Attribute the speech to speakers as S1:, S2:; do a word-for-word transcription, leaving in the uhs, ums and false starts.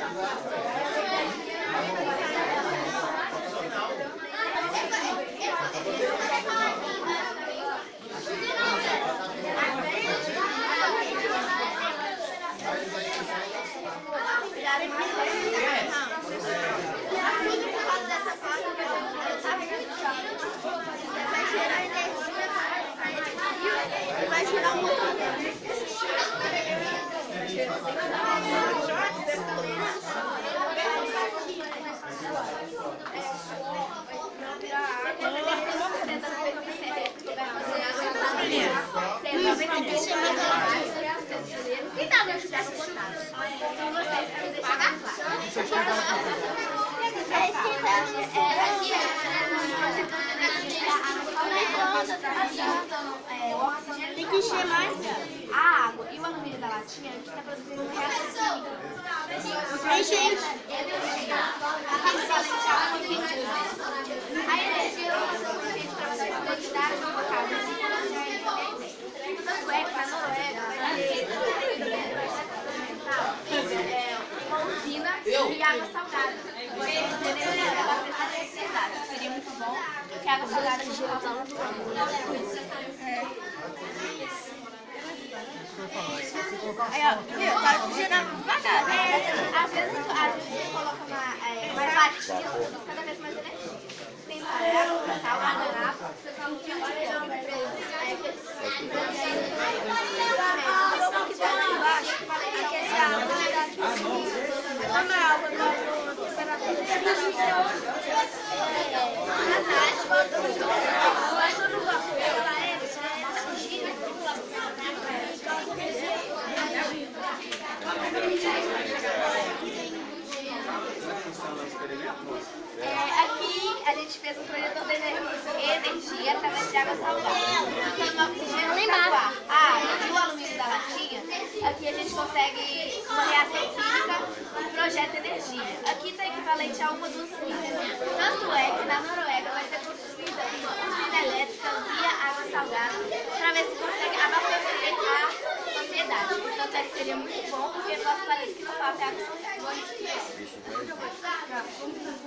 S1: Vai girar um motor. E talvez eu tivesse botado. Então vocês querem deixar claro. Tem que encher mais a água e o alumínio da latinha que está produzindo reação química. Tem gente. A energia não é suficiente para você quantidade de uma casa. Tanto é que na Noruega vai ter uma usina de água salgada. Você entendeu? Ela precisa de necessidade. Seria muito bom que a água salgada de gelação. Aí, ó, viu? Tá girando devagar. É, às vezes a gente coloca uma, é, mais latinha, cada vez mais energia. Tem farelo, sal, guardanapo, você tá um dia de pão. Que tá lá embaixo, aquece a água. Quando a água tá com temperatura, você tá no céu. Mas eu não gosto dela, é, você gira. É, aqui a gente fez um projetor de energia através de água salgada. Então, o oxigênio está no ar. Ah, e o alumínio da latinha, aqui a gente consegue uma reação química que projeta energia. Aqui está equivalente a uma dos usinas. Tanto é que na Noruega vai ser construída uma usina elétrica via água salgada para ver se consegue abastecer a sociedade. Portanto, é que seria muito bom, porque no nosso planeta que não falta é água salgada.